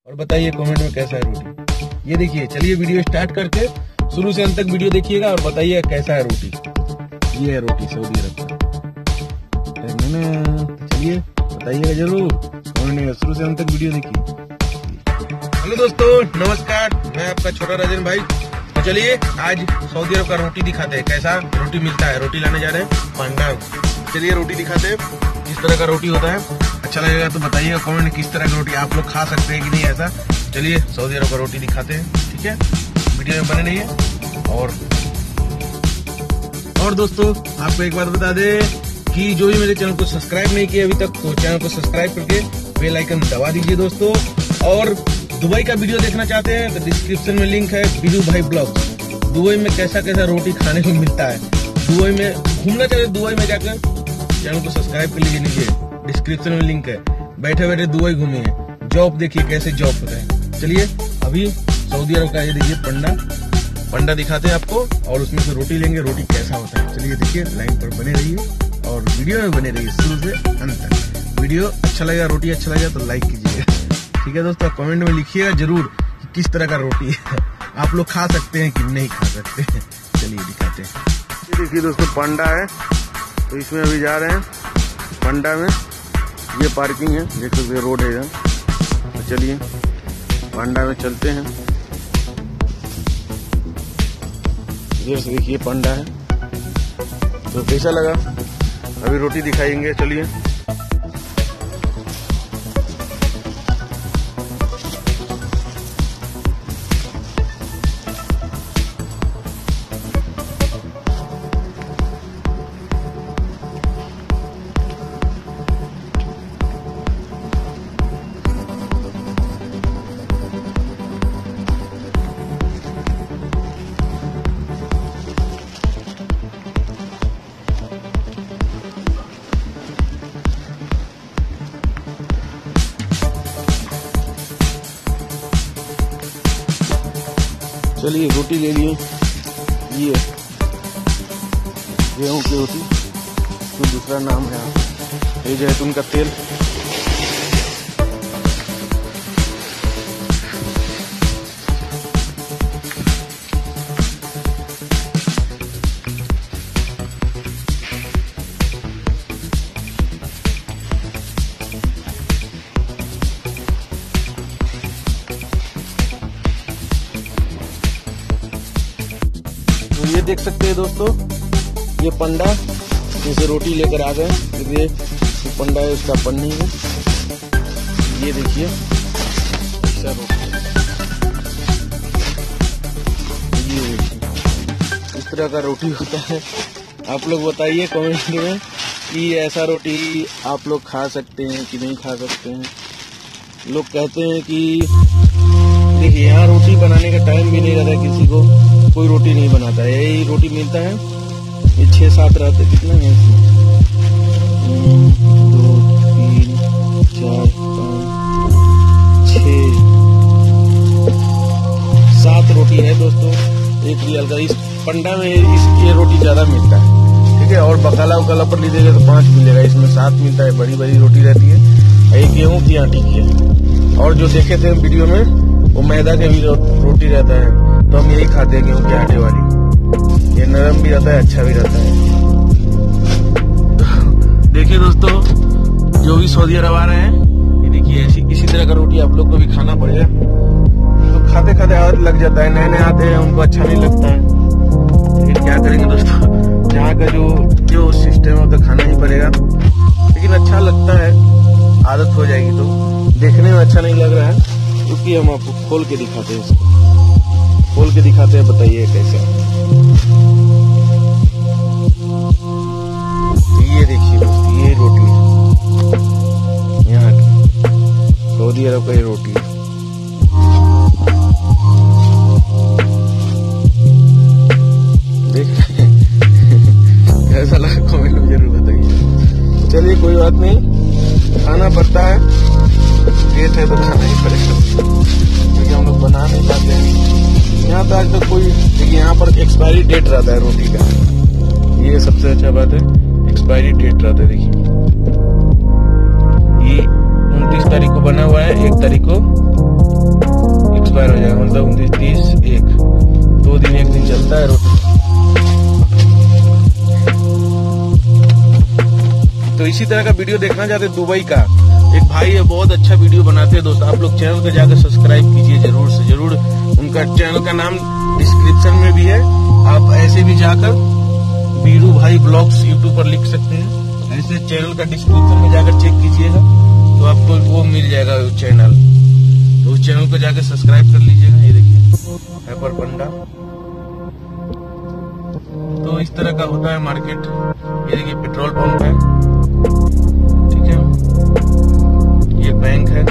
और बताइए कमेंट में कैसा है रोटी। ये देखिए, चलिए वीडियो स्टार्ट करके शुरू से अंत तक वीडियो देखिएगा और बताइए कैसा है रोटी। ये है रोटी सऊदी अरब का। चलिए बताइएगा जरूर, शुरू से अंत तक वीडियो देखिए। हेलो दोस्तों, नमस्कार, मैं आपका छोटा राजन भाई। तो चलिए आज सऊदी अरब का रोटी दिखाते हैं, कैसा रोटी मिलता है। रोटी लाने जा रहे हैं पांडा। चलिए रोटी दिखाते हैं किस तरह का रोटी होता है। अच्छा लगेगा तो बताइएगा कमेंट में किस तरह की रोटी आप लोग खा सकते हैं कि नहीं ऐसा। चलिए सऊदी अरब का रोटी दिखाते हैं, ठीक है। वीडियो में बने रहिए। और दोस्तों आपको एक बात बता दे कि जो भी मेरे चैनल को सब्सक्राइब नहीं किया अभी तक, तो चैनल को सब्सक्राइब करके बेल आइकन दबा दीजिए दोस्तों। और दुबई का वीडियो देखना चाहते हैं तो डिस्क्रिप्शन में लिंक है बीरू भाई ब्लॉग। दुबई में कैसा कैसा रोटी खाने को मिलता है, दुबई में घूमना चाहते दुबई में जाकर चैनल को सब्सक्राइब कर लीजिए, डिस्क्रिप्शन में लिंक है। बैठे बैठे दुबई घूमिए, जॉब देखिए कैसे जॉब होता है। चलिए अभी सऊदी अरब का ये देखिए पंडा दिखाते हैं आपको, और उसमें से रोटी लेंगे, रोटी कैसा होता है। चलिए देखिए, लाइन पर बने रहिए और वीडियो में बने रहिए शुरू से अंत तक। वीडियो अच्छा लगेगा, रोटी अच्छा लगेगा तो लाइक कीजिएगा, ठीक है दोस्तों। कमेंट में लिखिएगा जरूर कि किस तरह का रोटी है, आप लोग खा सकते हैं कि नहीं खा सकते हैं। चलिए दिखाते हैं। ये देखिए दोस्तों पंडा है, तो इसमें अभी जा रहे हैं पंडा में। ये पार्किंग है, देख सकते हैं रोड है यहाँ। तो चलिए पंडा में चलते हैं। ये देखिए पंडा है, तो कैसा लगा अभी रोटी दिखाएंगे। चलिए चलिए रोटी ले लिए। ये गेहूं की रोटी, तो दूसरा नाम है ये जैतून का तेल। तो ये देख सकते हैं दोस्तों, ये पंडा जैसे रोटी लेकर आ गए। ये पंडा है, उसका पन्नी है। ये देखिए ऐसा रोटी, ये इस तरह का रोटी होता है। आप लोग बताइए कमेंट में कि ऐसा रोटी आप लोग खा सकते हैं कि नहीं खा सकते हैं। लोग कहते हैं कि देखिए यहाँ रोटी बनाने का टाइम भी नहीं रहता है किसी को, कोई रोटी नहीं बनाता है। यही रोटी मिलता है, ये 6-7 रहते। कितना है इसमें? 2, 3, 4, 5, 6, 7 रोटी है दोस्तों, 1 रियाल का। इस पंडा में ये रोटी ज्यादा मिलता है, ठीक है। और बकाला उकाला पर लीजिएगा तो 5 मिलेगा, इसमें 7 मिलता है। बड़ी बड़ी रोटी रहती है, एक गेहूं की आटे की है। और जो देखे थे वीडियो में वो मैदा के भी रोटी रहता है, तो हम यही खाते हैं गेहूं के आटे वाली। ये नरम भी रहता है, अच्छा भी रहता है। देखिए दोस्तों, जो भी सऊदी अरब आ रहे हैं, ये देखिए इसी तरह का रोटी आप लोग को भी खाना पड़ेगा। तो खाते खाते आदत लग जाता है, नए नए आते हैं उनको अच्छा नहीं लगता है, लेकिन क्या करेंगे दोस्तों, यहाँ का जो सिस्टम है तो खाना ही पड़ेगा। लेकिन अच्छा लगता है, आदत हो जाएगी। तो देखने में अच्छा नहीं लग रहा है क्योंकि हम आपको खोल के दिखाते हैं, इसको खोल के दिखाते हैं, बताइए कैसे। ये देखिए दोस्तों, ये रोटी है यहाँ की, सऊदी अरब का ये रोटी है। देख कैसा लगा कमेंट में जरूर बताइए। चलिए कोई बात नहीं, खाना पड़ता है, रेट है तो खाना ही पड़ेगा, क्योंकि हम लोग बना नहीं पाते हैं। यहाँ तो आज तक कोई, देखिए यहाँ पर एक्सपायरी डेट रहता है रोटी का, ये सबसे अच्छा बात है, एक्सपायरी डेट रहता है। देखिए ये 29 तारीख को बना हुआ है, 1 तारीख को तो इसी तरह का वीडियो देखना चाहते हैं दुबई का, एक भाई है बहुत अच्छा वीडियो बनाते हैं दोस्तों, आप लोग चैनल को जाकर सब्सक्राइब कीजिए जरूर से जरूर। उनका चैनल का नाम डिस्क्रिप्शन में भी है, आप ऐसे भी जाकर बीरू भाई ब्लॉग्स यूट्यूब पर लिख सकते हैं, ऐसे चैनल का डिस्क्रिप्शन में जाकर चेक कीजिएगा तो आपको वो मिल जाएगा चैनल, तो उस चैनल को जाकर सब्सक्राइब कर लीजिएगा। ये देखिए हैपर पंडा, तो इस तरह का होता है मार्केट। ये देखिए पेट्रोल पंप है, ठीक है, ये बैंक है,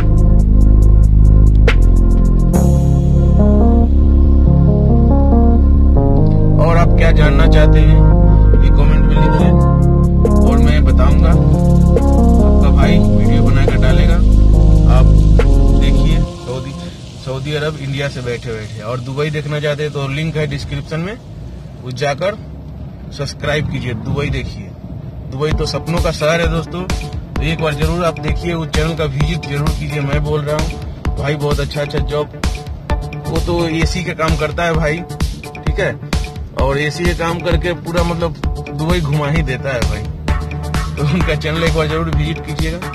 और आप क्या जानना चाहते हैं ये कमेंट में लिखिए और मैं बताऊंगा। आपका भाई वीडियो बनाकर डालेगा, आप देखिए। सऊदी अरब इंडिया से बैठे बैठे, और दुबई देखना चाहते हैं तो लिंक है डिस्क्रिप्शन में, उस जाकर सब्सक्राइब कीजिए। दुबई देखिए, दुबई तो सपनों का शहर है दोस्तों, तो एक बार जरूर आप देखिए, उस चैनल का विजिट जरूर कीजिए। मैं बोल रहा हूँ भाई बहुत अच्छा जॉब, वो तो एसी का काम करता है भाई, ठीक है, और एसी का काम करके पूरा मतलब दुबई घुमा ही देता है भाई, तो उनका चैनल एक बार जरूर विजिट कीजिएगा।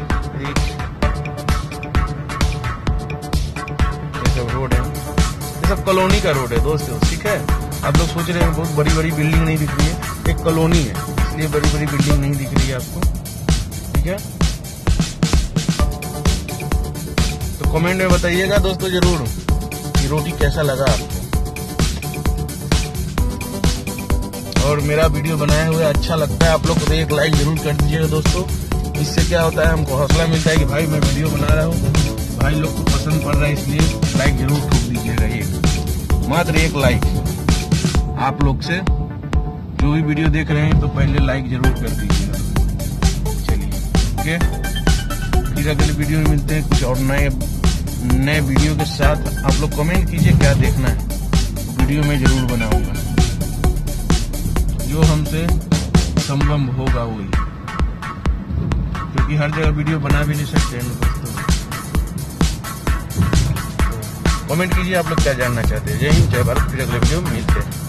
ये सब रोड है, ये सब कॉलोनी का रोड है दोस्तों, ठीक है। आप लोग सोच रहे हैं बहुत बड़ी बड़ी बिल्डिंग नहीं दिख रही है, एक कॉलोनी है इसलिए बड़ी बड़ी बिल्डिंग नहीं दिख रही है आपको, ठीक है। तो कमेंट में बताइएगा दोस्तों जरूर कि रोटी कैसा लगा आपको, और मेरा वीडियो बनाए हुए अच्छा लगता है आप लोग को तो एक लाइक जरूर कर दीजिएगा दोस्तों। इससे क्या होता है, हमको हौसला मिलता है कि भाई मैं वीडियो बना रहा हूँ, भाई लोग को पसंद पड़ रहा है, इसलिए लाइक जरूर ठोक दीजिएगा। एक मात्र एक लाइक आप लोग से, जो भी वीडियो देख रहे हैं तो पहले लाइक जरूर कर दीजिएगा। चलिए ओके, फिर अगले वीडियो में मिलते हैं कुछ और नए वीडियो के साथ। आप लोग कमेंट कीजिए क्या देखना है, वीडियो में जरूर बनाऊंगा, जो हमसे संभव होगा वही, क्योंकि हर जगह वीडियो बना भी नहीं सकते हैं दोस्तों। कमेंट कीजिए आप लोग क्या जानना चाहते हैं। जय हिंद, जय भारत, फिर अगले वीडियो में मिलते हैं।